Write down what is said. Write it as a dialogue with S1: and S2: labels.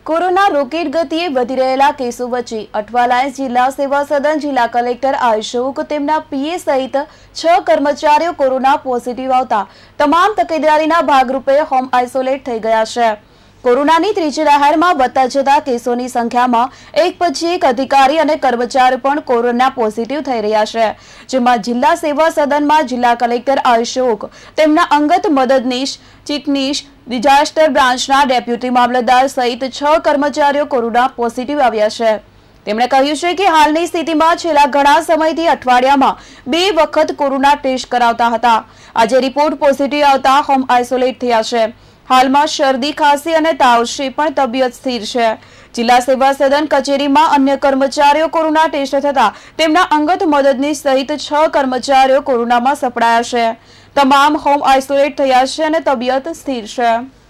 S1: Corona rocket ગતિએ વધી રહેલા કેસો વચ્ચે અઠવાલાઇન્સ જિલ્લા સેવા સદન જિલ્લા કલેક્ટર આયુષ તેમના પીએ સહિત 6 કર્મચારીઓ કોરોના પોઝિટિવ આવતા તમામ તકેદારીના ભાગરૂપે હોમ આઇસોલેટ થઈ ગયા છે। કોરોનાની ત્રીજી લહેરમાં વધતા જતા કેસોની સંખ્યામાં એક પછી એક અધિકારી અને કર્મચારી પણ કોરોના પોઝિટિવ થઈ રહ્યા છે, જેમાં જિલ્લા સેવા સદનમાં જિલ્લા કલેક્ટર આયુષ તેમના અંગત મદદનીશ, ચીફનીશ, ડિઝાસ્ટર બ્રાન્ચના ડેપ્યુટી મામલતદાર સહિત 6 કર્મચારીઓ કોરોના પોઝિટિવ આવ્યા છે। તેમણે કહ્યું છે કે હાલની સ્થિતિમાં છેલ્લા ઘણા સમયથી અઠવાડિયામાં 2 વખત કોરોના ટેસ્ટ કરાવતા હતા। આજે રિપોર્ટ પોઝિટિવ આવતા હોમ આઇસોલેટ થયા છે। હાલમાં શરદી, ખાંસી અને તાવ છે, પણ તબિયત સ્થિર છે। જિલ્લા સેવા સદન કચેરીમાં અન્ય કર્મચારીઓ કોરોના ટેસ્ટ થતા તેમના અંગત મદદનીશ સહિત 6 કર્મચારીઓ કોરોનામાં સપડાયા છે। તમામ હોમ આઇસોલેટ થયા છે અને તબિયત સ્થિર છે।